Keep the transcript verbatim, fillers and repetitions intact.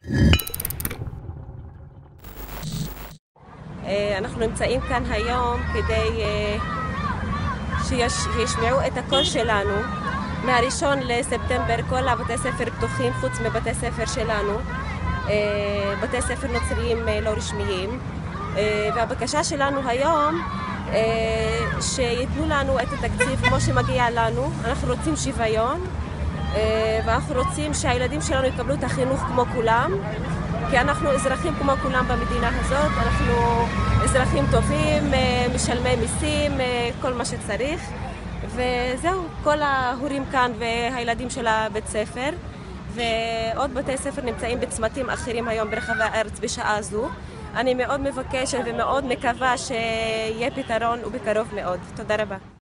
אנחנו נמצאים כאן היום כדי שישמעו את הקול שלנו. מהראשון לספטמבר כל הבתי ספר פתוחים חוץ מבתי ספר שלנו, בתי ספר נוצריים לא רשמיים, והבקשה שלנו היום שיתנו לנו את התקציב כמו שמגיע לנו. אנחנו רוצים שוויון ואנחנו רוצים שהילדים שלנו יקבלו את החינוך כמו כולם, כי אנחנו אזרחים כמו כולם במדינה הזאת. אנחנו אזרחים טובים, משלמי מיסים, כל מה שצריך, וזהו. כל ההורים כאן והילדים של הבית ספר ועוד בתי ספר נמצאים בצמתים אחרים היום ברחבי הארץ בשעה זו. אני מאוד מבקשת ומאוד מקווה שיהיה פתרון ובקרוב מאוד. תודה רבה.